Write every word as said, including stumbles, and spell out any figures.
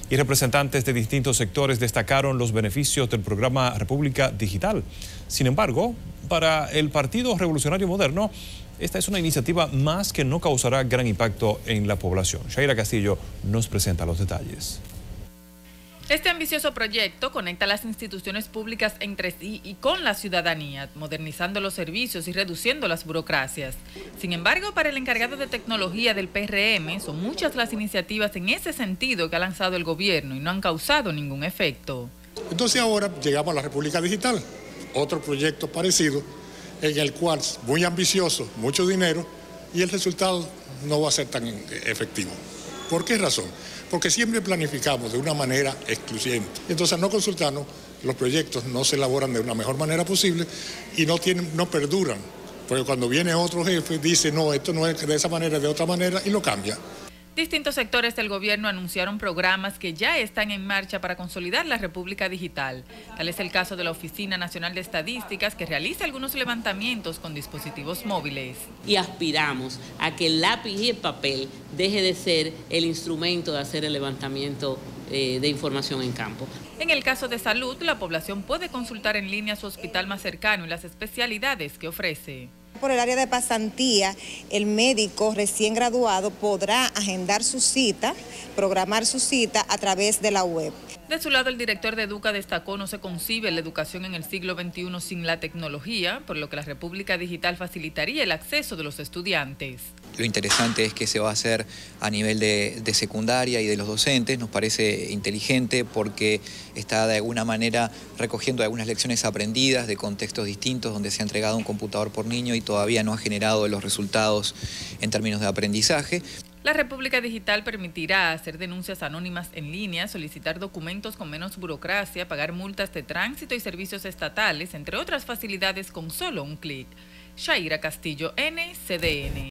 y representantes de distintos sectores destacaron los beneficios del programa República Digital. Sin embargo, para el Partido Revolucionario Moderno, esta es una iniciativa más que no causará gran impacto en la población. Shaira Castillo nos presenta los detalles. Este ambicioso proyecto conecta las instituciones públicas entre sí y con la ciudadanía, modernizando los servicios y reduciendo las burocracias. Sin embargo, para el encargado de tecnología del P R M, son muchas las iniciativas en ese sentido que ha lanzado el gobierno y no han causado ningún efecto. Entonces ahora llegamos a la República Digital, otro proyecto parecido, en el cual es muy ambicioso, mucho dinero, y el resultado no va a ser tan efectivo. ¿Por qué razón? Porque siempre planificamos de una manera excluyente. Entonces, al no consultarnos, los proyectos no se elaboran de una mejor manera posible y no, tienen, no perduran. Porque cuando viene otro jefe, dice, no, esto no es de esa manera, es de otra manera, y lo cambia. Distintos sectores del gobierno anunciaron programas que ya están en marcha para consolidar la República Digital. Tal es el caso de la Oficina Nacional de Estadísticas, que realiza algunos levantamientos con dispositivos móviles. Y aspiramos a que el lápiz y el papel deje de ser el instrumento de hacer el levantamiento eh, de información en campo. En el caso de salud, la población puede consultar en línea su hospital más cercano y las especialidades que ofrece. Por el área de pasantía, el médico recién graduado podrá agendar su cita, programar su cita a través de la web. De su lado, el director de Educa destacó no se concibe la educación en el siglo veintiuno sin la tecnología, por lo que la República Digital facilitaría el acceso de los estudiantes. Lo interesante es que se va a hacer a nivel de, de secundaria y de los docentes. Nos parece inteligente porque está de alguna manera recogiendo algunas lecciones aprendidas de contextos distintos donde se ha entregado un computador por niño y todavía no ha generado los resultados en términos de aprendizaje. La República Digital permitirá hacer denuncias anónimas en línea, solicitar documentos con menos burocracia, pagar multas de tránsito y servicios estatales, entre otras facilidades con solo un clic. Shaira Castillo, N C D N.